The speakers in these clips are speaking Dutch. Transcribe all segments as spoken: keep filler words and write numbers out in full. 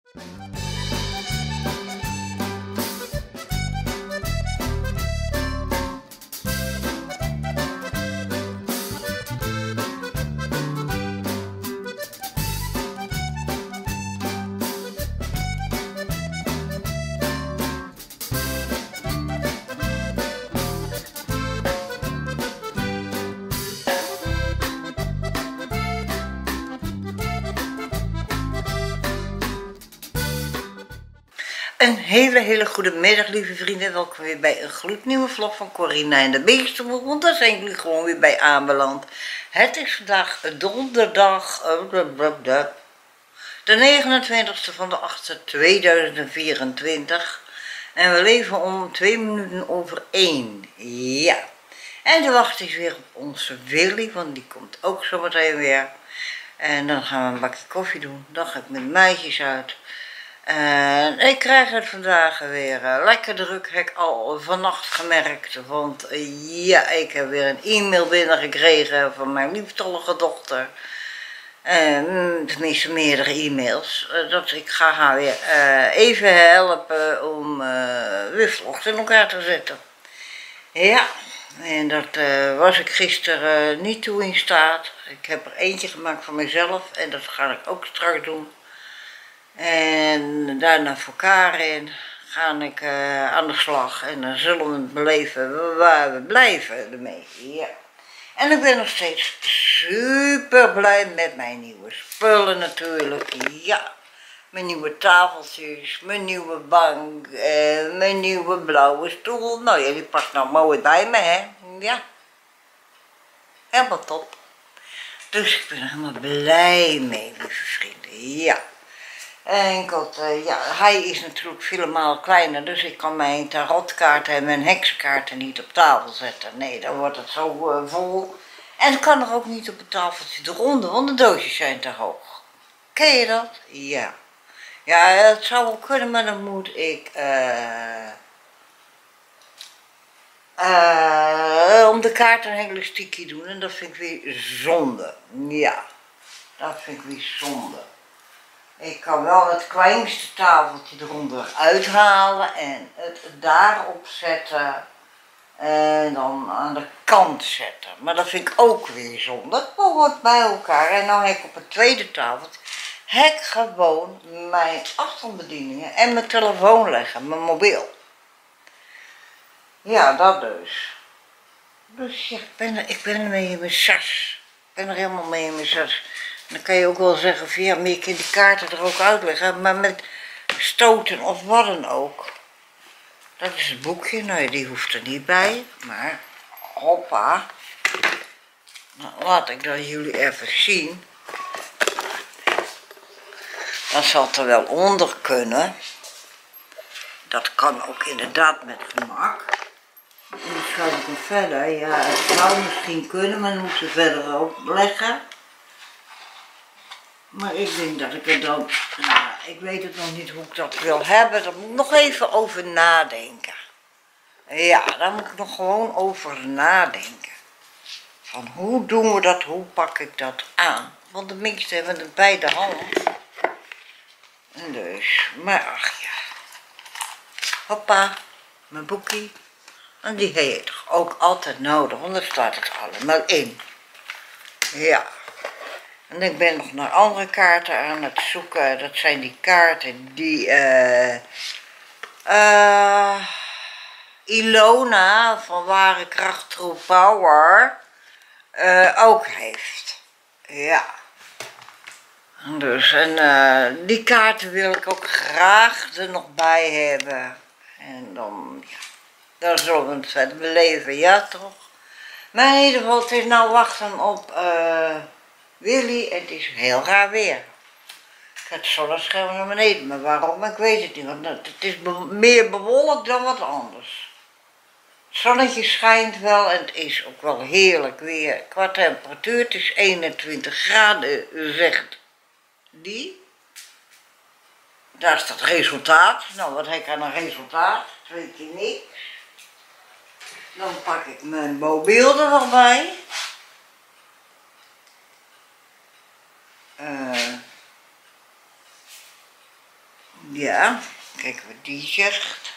Een hele hele goede middag, lieve vrienden. Welkom weer bij een gloednieuwe vlog van Corina en de Beestenboel. Want daar zijn jullie gewoon weer bij aanbeland. Het is vandaag donderdag, de negenentwintigste van de achtste tweeduizend vierentwintig. En we leven om twee minuten over één. Ja. En de wacht is weer op onze Willy, want die komt ook zometeen weer. En dan gaan we een bakje koffie doen. Dan ga ik met meisjes uit. En ik krijg het vandaag weer uh, lekker druk, heb ik al vannacht gemerkt, want uh, ja, ik heb weer een e-mail binnengekregen van mijn lieftallige dochter. Uh, tenminste meerdere e-mails, uh, dat ik ga haar weer uh, even helpen om uh, weer vlogs in elkaar te zetten. Ja, en dat uh, was ik gisteren uh, niet toe in staat. Ik heb er eentje gemaakt voor mezelf en dat ga ik ook straks doen. En daarna voor Karin ga ik uh, aan de slag en dan zullen we het beleven waar we blijven ermee. Ja. En ik ben nog steeds super blij met mijn nieuwe spullen natuurlijk. Ja, mijn nieuwe tafeltjes, mijn nieuwe bank, uh, mijn nieuwe blauwe stoel. Nou ja, die past nou mooi bij me, hè. Ja, helemaal top. Dus ik ben er helemaal blij mee, lieve vrienden. Ja. Enkel, uh, ja, hij is natuurlijk vele malen kleiner, dus ik kan mijn tarotkaarten en mijn heksenkaarten niet op tafel zetten. Nee, dan wordt het zo uh, vol. En het kan er ook niet op het tafeltje eronder, want de doosjes zijn te hoog. Ken je dat? Ja. Ja, het zou wel kunnen, maar dan moet ik uh, uh, om de kaart een hele sticky doen en dat vind ik weer zonde. Ja, dat vind ik weer zonde. Ik kan wel het kleinste tafeltje eronder uithalen en het daarop zetten en dan aan de kant zetten. Maar dat vind ik ook weer zonde. Dat hoort bij elkaar. En dan heb ik op het tweede tafeltje heb ik gewoon mijn afstandsbedieningen en mijn telefoon leggen, mijn mobiel. Ja, dat dus. Dus ja, ik ben er, ik ben er mee in mijn sas. Ik ben er helemaal mee in mijn sas. Dan kan je ook wel zeggen van ja, maar je kunt die kaarten er ook uitleggen, maar met stoten of wat dan ook. Dat is het boekje, nou ja, die hoeft er niet bij, maar hoppa. Nou, laat ik dat jullie even zien. Dan zal het er wel onder kunnen. Dat kan ook inderdaad met gemak. En dan schuif ik hem verder, ja, het zou misschien kunnen, maar dan moet ze verder ook leggen. Maar ik denk dat ik er dan, nou, ik weet het nog niet hoe ik dat wil hebben, daar moet ik nog even over nadenken. Ja, daar moet ik nog gewoon over nadenken. Van hoe doen we dat, hoe pak ik dat aan? Want de meesten hebben het bij de hand. En dus, maar ach ja. Hoppa, mijn boekie. En die heb je toch ook altijd nodig, want daar staat het allemaal in. Ja. En ik ben nog naar andere kaarten aan het zoeken. Dat zijn die kaarten die uh, uh, Ilona van Ware Kracht True Power uh, ook heeft. Ja. Dus en uh, die kaarten wil ik ook graag er nog bij hebben. En dan, ja, dan zullen we het verder beleven, ja toch? Maar in ieder geval, het is nou wachten op uh, Willy en het is heel raar weer. Ik ga het zonnescherm naar beneden, maar waarom, ik weet het niet, want het is be meer bewolkt dan wat anders. Het zonnetje schijnt wel en het is ook wel heerlijk weer. Qua temperatuur, het is eenentwintig graden, zegt die. Daar is dat resultaat. Nou, wat heb ik aan een resultaat? Weet je niks. Dan pak ik mijn mobiel er nog bij. Uh, Ja, kijk wat die zegt.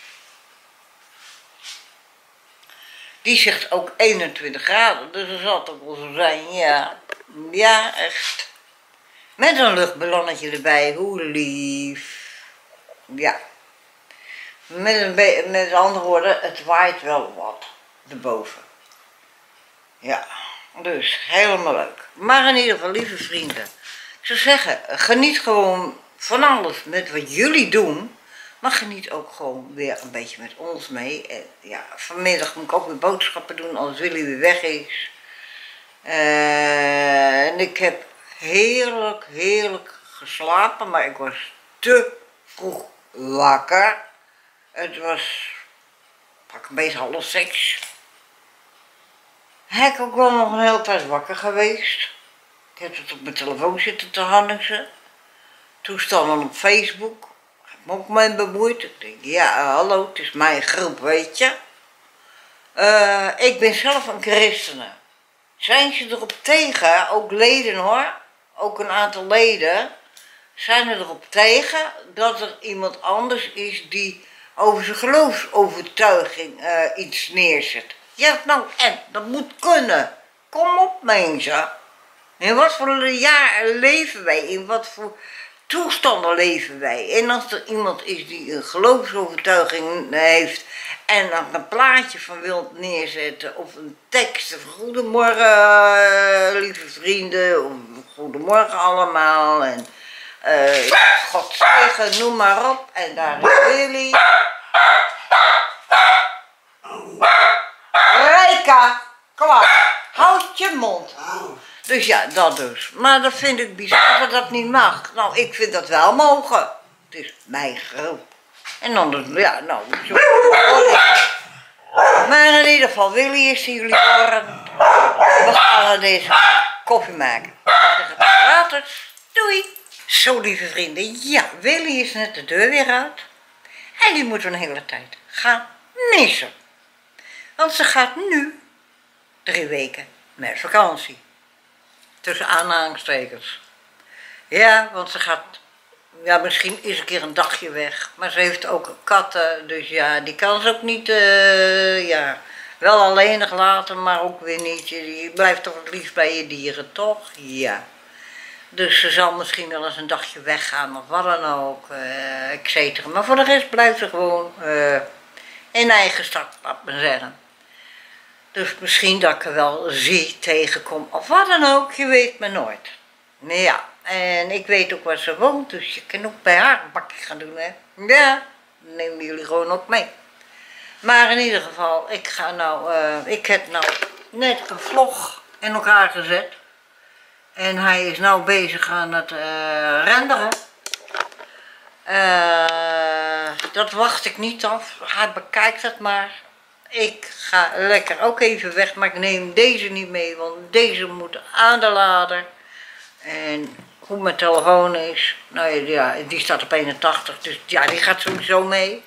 Die zegt ook eenentwintig graden, dus dat zal toch wel zo zijn, ja. Ja, echt. Met een luchtballonnetje erbij, hoe lief. Ja. Met, een met andere woorden, het waait wel wat erboven. Ja, dus helemaal leuk. Maar in ieder geval, lieve vrienden, ik zou zeggen, geniet gewoon van alles met wat jullie doen. Maar geniet ook gewoon weer een beetje met ons mee. En ja, vanmiddag moet ik ook weer boodschappen doen als Willy weer weg is. Uh, en ik heb heerlijk, heerlijk geslapen, maar ik was te vroeg wakker. Het was pak een beetje half seks. Heb ik ook wel nog een hele tijd wakker geweest. Ik heb het op mijn telefoon zitten te hannissen. Toestanden op Facebook. Ik heb me ook mee bemoeid. Ik denk, ja, hallo, het is mijn groep, weet je. Uh, ik ben zelf een christene. Zijn ze erop tegen, ook leden hoor, ook een aantal leden, zijn er erop tegen dat er iemand anders is die over zijn geloofsovertuiging uh, iets neerzet. Ja, nou en, dat moet kunnen. Kom op mensen. In wat voor jaar leven wij, in wat voor toestanden leven wij. En als er iemand is die een geloofsovertuiging heeft en dan een plaatje van wil neerzetten of een tekst van goedemorgen lieve vrienden, of goedemorgen allemaal en uh, God zegen, noem maar op. En daar is Willy. Rijka, klaar, houd je mond. Dus ja, dat dus. Maar dat vind ik bizar dat dat niet mag. Nou, ik vind dat wel mogen. Het is mijn groep. En dan, ja, nou, zo hoor ik. Maar in ieder geval, Willy is die jullie horen. We gaan deze koffie maken. Later. Doei. Zo, lieve vrienden. Ja, Willy is net de deur weer uit. En die moet een hele tijd gaan missen. Want ze gaat nu drie weken met vakantie. Tussen aanhalingstekens. Ja, want ze gaat, ja, misschien is een keer een dagje weg. Maar ze heeft ook katten, dus ja, die kan ze ook niet, uh, ja, wel alleenig laten, maar ook weer niet. Je blijft toch het liefst bij je dieren, toch? Ja. Dus ze zal misschien wel eens een dagje weggaan of wat dan ook, uh, et cetera. Maar voor de rest blijft ze gewoon uh, in eigen stad, laat me zeggen. Dus misschien dat ik er wel zie, tegenkom of wat dan ook, je weet me nooit. Ja, en ik weet ook waar ze woont, dus je kan ook bij haar een bakje gaan doen, hè. Ja, dan nemen jullie gewoon ook mee. Maar in ieder geval, ik ga nou, uh, ik heb nou net een vlog in elkaar gezet. En hij is nou bezig aan het uh, renderen. Uh, dat wacht ik niet af, hij bekijkt het maar. Ik ga lekker ook even weg, maar ik neem deze niet mee, want deze moet aan de lader. En hoe mijn telefoon is, nou ja, die staat op eenentachtig, dus ja, die gaat sowieso mee.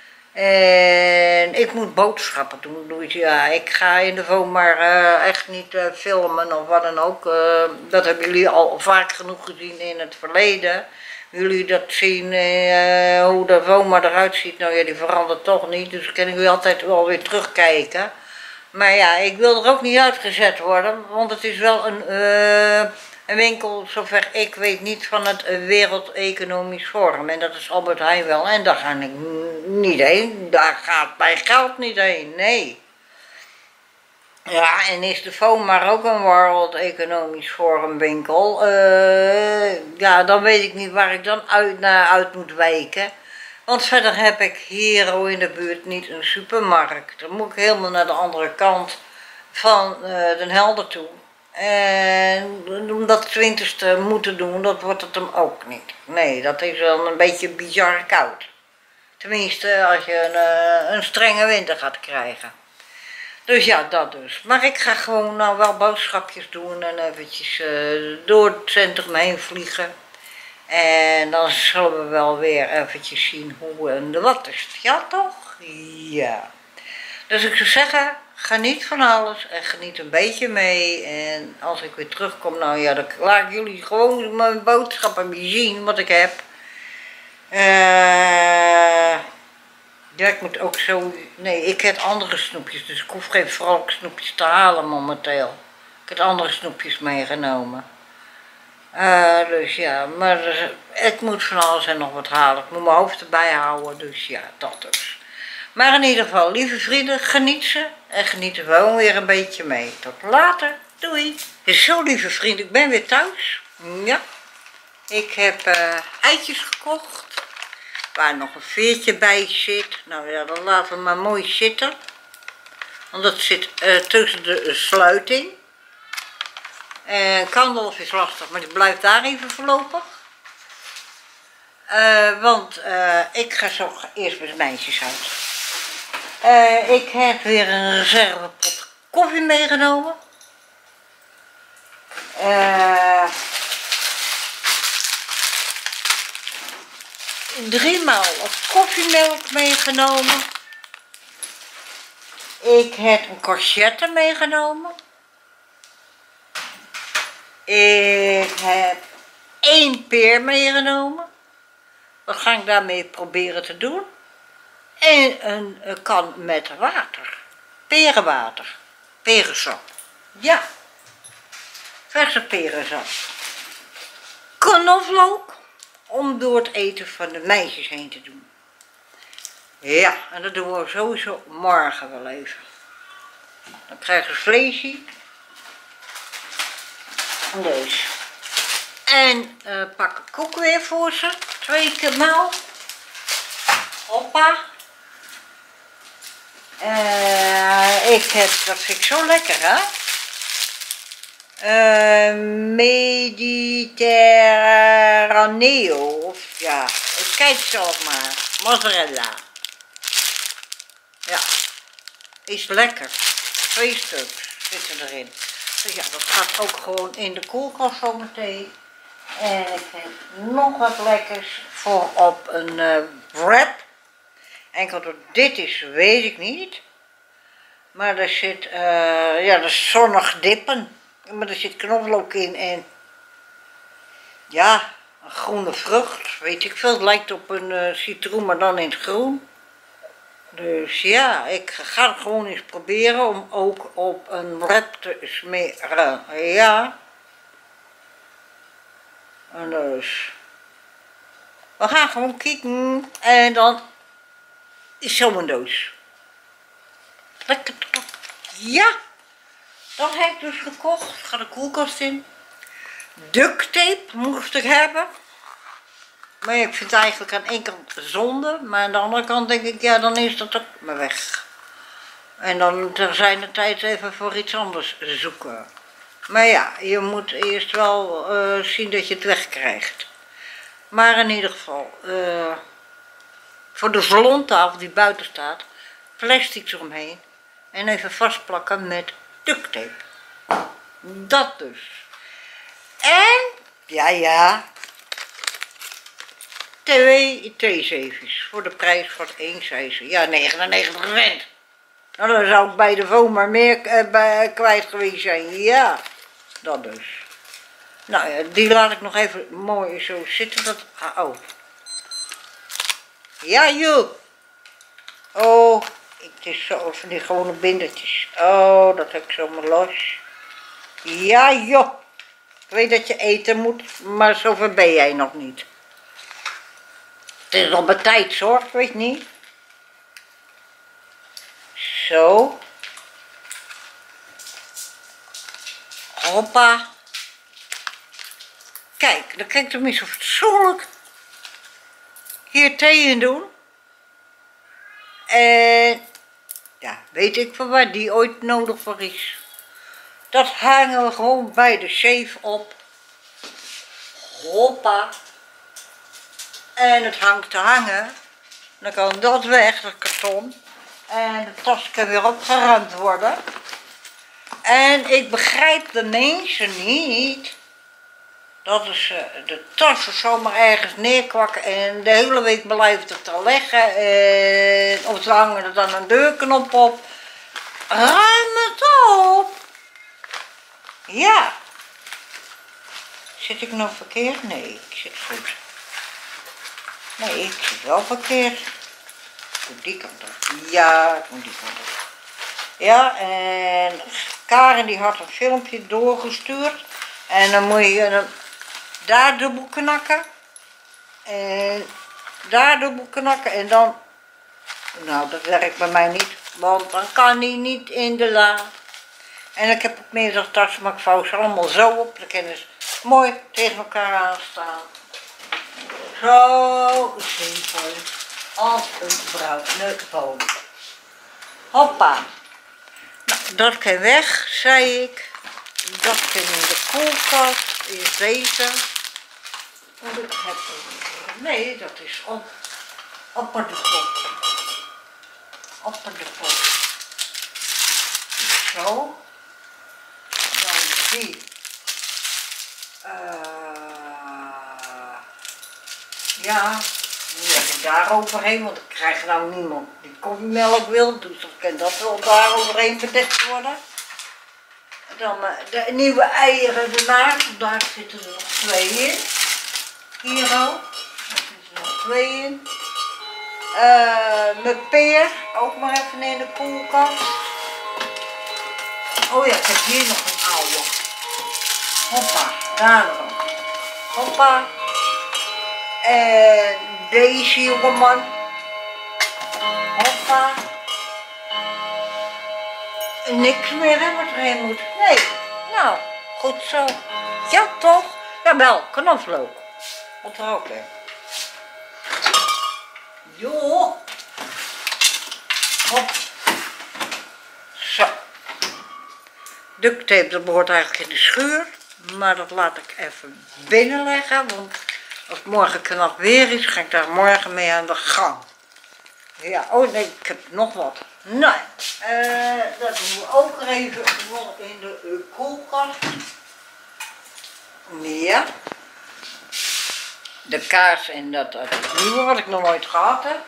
En ik moet boodschappen doen, dus ja, ik ga in de phone maar uh, echt niet uh, filmen of wat dan ook. Uh, dat hebben jullie al vaak genoeg gezien in het verleden. Jullie dat zien, uh, hoe de Voma eruit ziet, nou ja, die verandert toch niet, dus kunnen jullie altijd wel weer terugkijken. Maar ja, ik wil er ook niet uitgezet worden, want het is wel een, uh, een winkel, zover ik weet, niet van het Wereld Economisch Forum. En dat is Albert Heijn wel, en daar ga ik niet heen, daar gaat mijn geld niet heen, nee. Ja, en is de Voma ook een World Economisch Forum winkel, uh, ja, dan weet ik niet waar ik dan uit, naar uit moet wijken. Want verder heb ik hier in de buurt niet een supermarkt. Dan moet ik helemaal naar de andere kant van uh, Den Helder toe. En om dat twintig te moeten doen, dat wordt het hem ook niet. Nee, dat is wel een beetje bizar koud. Tenminste, als je een, uh, een strenge winter gaat krijgen. Dus ja, dat dus. Maar ik ga gewoon nou wel boodschapjes doen en eventjes uh, door het centrum heen vliegen. En dan zullen we wel weer eventjes zien hoe en de wat is. Ja toch? Ja. Dus ik zou zeggen, geniet van alles en geniet een beetje mee. En als ik weer terugkom, nou ja, dan laat ik jullie gewoon mijn boodschappen zien wat ik heb. Uh, ja, ik moet ook zo... Nee, ik heb andere snoepjes, dus ik hoef geen vrolijke snoepjes te halen momenteel. Ik heb andere snoepjes meegenomen. Uh, dus ja, maar dus, ik moet van alles en nog wat halen. Ik moet mijn hoofd erbij houden, dus ja, dat dus. Maar in ieder geval, lieve vrienden, geniet ze en geniet er wel weer een beetje mee. Tot later, doei! Zo, lieve vrienden, ik ben weer thuis. Ja, ik heb uh, eitjes gekocht, waar nog een veertje bij zit. Nou ja, dan laten we maar mooi zitten. Want dat zit uh, tussen de sluiting. En Kandolf is lastig, maar die blijft daar even voorlopig. Uh, want uh, ik ga zo eerst met de meisjes uit. Uh, ik heb weer een reservepot koffie meegenomen. Uh, driemaal koffiemelk meegenomen. Ik heb een courgette meegenomen. Ik heb één peer meegenomen. Wat ga ik daarmee proberen te doen? En een, een kan met water. Perenwater. Perensap. Ja. Verse perensap. Knoflook. Om door het eten van de meisjes heen te doen. Ja, en dat doen we sowieso morgen wel even. Dan krijgen ze vleesje. Dus. En uh, pak ik koek weer voor ze. Twee keer maal. Hoppa. Uh, ik heb, dat vind ik zo lekker, hè? Uh, Mediterraneo. Of ja, kijk zelf maar. Mozzarella. Ja. Is lekker. Twee stuks zitten erin. Dus ja, dat gaat ook gewoon in de koelkast zometeen. En ik heb nog wat lekkers voor op een uh, wrap. Enkel dat dit is, weet ik niet. Maar er zit, uh, ja, dat is zonnig dippen. Maar er zit knoflook in en ja, een groene vrucht. Weet ik veel, het lijkt op een uh, citroen, maar dan in het groen. Dus ja, ik ga het gewoon eens proberen om ook op een wrap te smeren. Ja. En dus. We gaan gewoon kijken en dan is zo een doos. Lekker toch? Ja. Dat heb ik dus gekocht. Ga de koelkast in. Duct tape moest ik hebben. Maar ik vind het eigenlijk aan één kant zonde. Maar aan de andere kant denk ik, ja, dan is dat ook maar weg. En dan ter zijn de tijd even voor iets anders zoeken. Maar ja, je moet eerst wel uh, zien dat je het wegkrijgt. Maar in ieder geval, uh, voor de salontafel die buiten staat, plastic eromheen. En even vastplakken met duct tape. Dat dus. En, ja ja, twee theezevens voor de prijs van één, zei ze. Ja, negenennegentig cent. Nou, dan zou ik bij de Vo maar meer uh, bij, kwijt geweest zijn. Ja, dat dus. Nou ja, die laat ik nog even mooi zo zitten. Dat, oh. Ja, joh. Oh, het is zo van die gewone bindertjes. Oh, dat heb ik zomaar los. Ja, joh. Ik weet dat je eten moet, maar zover ben jij nog niet. Het is nog bij tijd, hoor, weet je niet. Zo. Hoppa. Kijk, dan kan ik tenminste fatsoenlijk hier thee in doen. En ja, weet ik van waar die ooit nodig voor is. Dat hangen we gewoon bij de safe op. Hoppa. En het hangt te hangen. Dan kan dat weg, dat karton. En de tas kan weer opgeruimd worden. En ik begrijp de mensen niet dat ze de tassen zomaar ergens neerkwakken en de hele week blijven er te leggen. En, of ze hangen er dan een deurknop op. Ruim het op. Ja. Zit ik nog verkeerd? Nee, ik zit goed. Nee, ik zit wel verkeerd. Ik moet die kant op. Ja, ik moet die kant op. Ja, en Karen die had een filmpje doorgestuurd. En dan moet je hem daar dubbel knakken. En daar dubbel knakken. En dan, nou dat werkt bij mij niet. Want dan kan hij niet in de la. En ik heb ook meerdere tassen, maar ik vouw ze allemaal zo op. Dan kunnen ze mooi tegen elkaar aanstaan. Zo simpel. Als een bruine boom. Hoppa. Nou, dat kan weg, zei ik. Dat kan in de koelkast. Is deze. Want ik heb een... Nee, dat is op. Op de pot. Op de pot. Zo. Dan die. Uh, ja. Nu leg ik daar overheen, want ik krijg nou niemand die koffiemelk wil, dus dan kan dat wel daar overheen bedekt worden. Dan uh, de nieuwe eieren ernaast, daar zitten er nog twee in. Hier al, daar zitten er nog twee in. Uh, mijn peer, ook maar even in de koelkast. Oh ja, ik heb hier nog een oude. Hoppa, daar nog. Hoppa. En deze jongeman. Hoppa. Niks meer hè, wat erin moet. Nee. Nou, goed zo. Ja toch? Jawel, knoflook. Wat er ook in. Joh. Hop. Zo. Duct tape, dat behoort eigenlijk in de schuur. Maar dat laat ik even binnen leggen. Want als het morgen knap weer is, ga ik daar morgen mee aan de gang. Ja, oh nee, ik heb nog wat. Nee, uh, dat doen we ook even nog in de uh, koelkast. Ja. De kaas en dat, dat is nieuwe wat ik nog nooit gehad heb.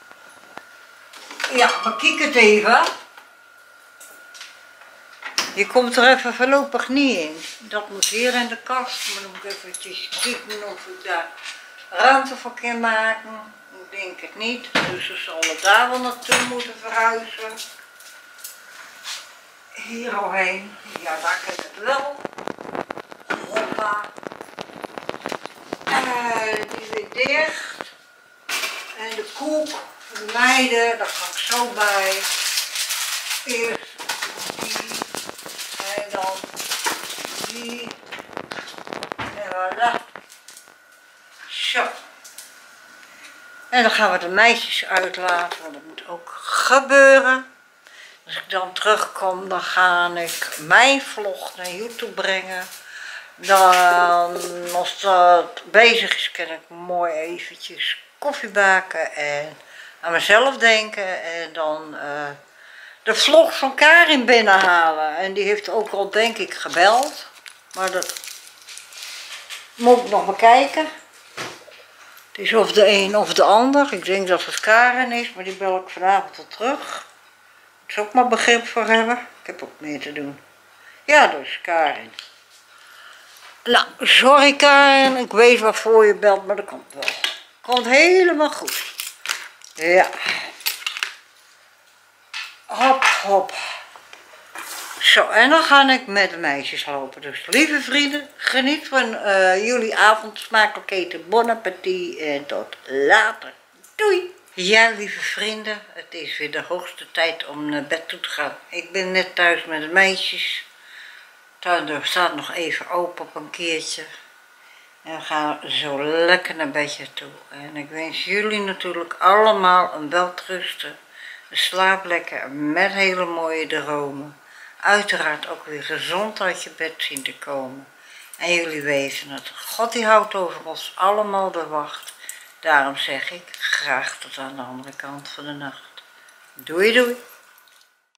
Ja, maar kijk het even. Je komt er even voorlopig niet in. Dat moet hier in de kast, maar dan moet ik eventjes kijken of ik daar ruimte voor kan maken. Ik denk het niet, dus we zullen daar wel naartoe moeten verhuizen. Hier al heen. Ja, daar kan het wel. Hoppa. Uh, die weer dicht. En de koek voor de meiden, daar ga ik zo bij. Eerst die. En dan die. En voilà. Zo. En dan gaan we de meisjes uitlaten, want dat moet ook gebeuren. Als ik dan terugkom, dan ga ik mijn vlog naar YouTube brengen. Dan, als dat bezig is, kan ik mooi eventjes koffie baken en aan mezelf denken. En dan uh, de vlog van Karin binnenhalen. En die heeft ook al, denk ik, gebeld. Maar dat moet ik nog bekijken. Het is of de een of de ander. Ik denk dat het Karin is, maar die bel ik vanavond al terug. Ik zou ook maar begrip voor hebben. Ik heb ook meer te doen. Ja, dus Karin. Nou, sorry Karin, ik weet waarvoor je belt, maar dat komt wel. Komt helemaal goed. Ja. Hop, hop. Zo, en dan ga ik met de meisjes lopen. Dus lieve vrienden, geniet van uh, jullie avondsmakelijk eten. Bon appétit en tot later. Doei! Ja, lieve vrienden, het is weer de hoogste tijd om naar bed toe te gaan. Ik ben net thuis met de meisjes. De deur staat nog even open op een keertje. En we gaan zo lekker naar bedje toe. En ik wens jullie natuurlijk allemaal een welterusten. Slaap lekker met hele mooie dromen. Uiteraard ook weer gezond uit je bed zien te komen. En jullie weten het. God die houdt over ons allemaal de wacht. Daarom zeg ik graag tot aan de andere kant van de nacht. Doei doei.